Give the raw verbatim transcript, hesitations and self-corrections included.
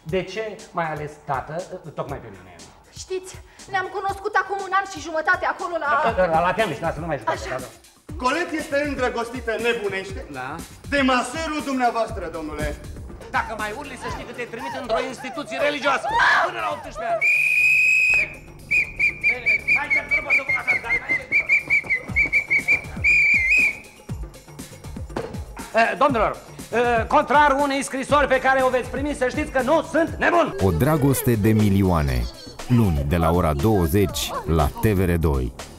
De ce mai ales tată, tocmai pe mine? Știți, ne-am cunoscut acum un an și jumătate acolo la... La, la Teamiș, da, să nu mai jucați. Așa. Colet este îndrăgostită nebunește Da. de maserul dumneavoastră, domnule. Dacă mai urli, să știi că te trimit într-o instituție religioasă. Până la optsprezece ani. Hai că nu pot să fac asta. Domnilor, contrar unei scrisori pe care o veți primi, să știți că nu sunt nebun. O dragoste de milioane. Luni de la ora douăzeci la T V R doi.